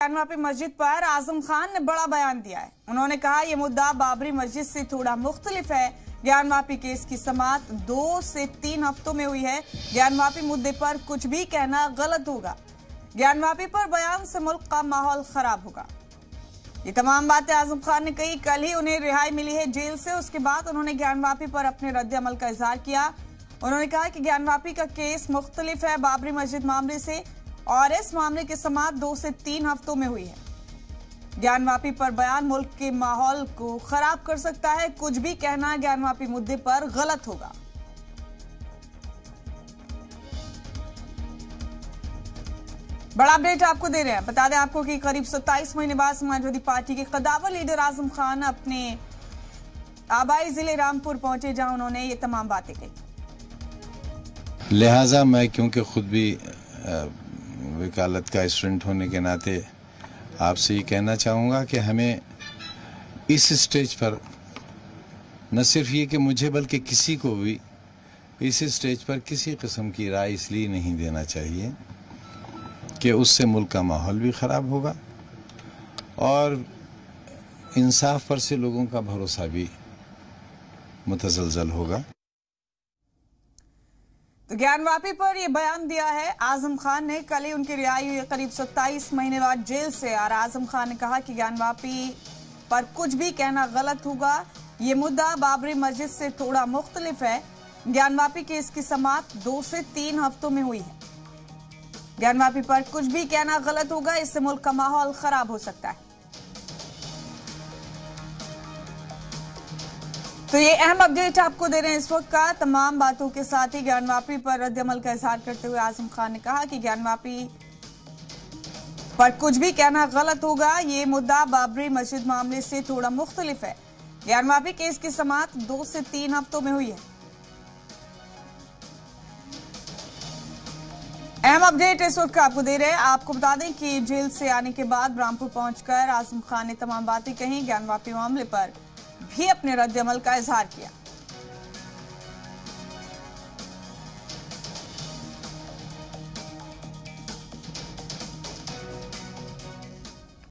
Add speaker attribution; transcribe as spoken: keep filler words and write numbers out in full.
Speaker 1: ज्ञानवापी मस्जिद पर आजम खान ने बड़ा बयान दिया है। उन्होंने कहा यह मुद्दा बाबरी मस्जिद से थोड़ा मुख्तलिफ है। ज्ञानवापी केस की समाअत दो से तीन हफ्तों में हुई है। ज्ञानवापी मुद्दे पर कुछ भी कहना गलत होगा। ज्ञानवापी पर बयान से मुल्क का माहौल खराब होगा। ये तमाम बातें आजम खान ने कही। कल ही उन्हें रिहाई मिली है जेल से। उसके बाद उन्होंने ज्ञानवापी पर अपने रद्द-ए-अमल का इजहार किया। उन्होंने कहा कि ज्ञानवापी का केस मुख्तलिफ है बाबरी मस्जिद मामले से और इस मामले की समाअत दो से तीन हफ्तों में हुई है। ज्ञानवापी पर बयान मुल्क के माहौल को खराब कर सकता है। कुछ भी कहना ज्ञानवापी मुद्दे पर गलत होगा। बड़ा अपडेट आपको दे रहे हैं। बता दें आपको कि करीब सत्ताईस महीने बाद समाजवादी पार्टी के कदावर लीडर आजम खान अपने आबाई जिले रामपुर पहुंचे, जहां उन्होंने ये तमाम बातें कही।
Speaker 2: लिहाजा मैं क्योंकि खुद भी वकालत का स्टूडेंट होने के नाते आपसे ये कहना चाहूँगा कि हमें इस स्टेज पर न सिर्फ ये कि मुझे बल्कि किसी को भी इस स्टेज पर किसी किस्म की राय इसलिए नहीं देना चाहिए कि उससे मुल्क का माहौल भी ख़राब होगा और इंसाफ पर से लोगों का भरोसा भी मुतज़लज़ल होगा।
Speaker 1: तो ज्ञानवापी पर यह बयान दिया है आजम खान ने। कल ही उनकी रिहाई हुई करीब सत्ताईस महीने बाद जेल से और आजम खान ने कहा कि ज्ञानवापी पर कुछ भी कहना गलत होगा। ये मुद्दा बाबरी मस्जिद से थोड़ा मुख्तलिफ है। ज्ञानवापी केस की समाअत दो से तीन हफ्तों में हुई है। ज्ञानवापी पर कुछ भी कहना गलत होगा। इससे मुल्क का माहौल खराब हो सकता है। तो ये अहम अपडेट आपको दे रहे हैं इस वक्त का। तमाम बातों के साथ ही ज्ञानवापी पर रद्द-ए-अमल का इजहार करते हुए आजम खान ने कहा कि ज्ञानवापी पर कुछ भी कहना गलत होगा। ये मुद्दा बाबरी मस्जिद मामले से थोड़ा मुख्तलिफ है। ज्ञानवापी केस की समाअत दो से तीन हफ्तों में हुई है। अहम अपडेट इस वक्त आपको दे रहे हैं। आपको बता दें कि जेल से आने के बाद रामपुर पहुंचकर आजम खान ने तमाम बातें कही। ज्ञानवापी मामले पर भी अपने रद्द-ए-अमल का इजहार किया।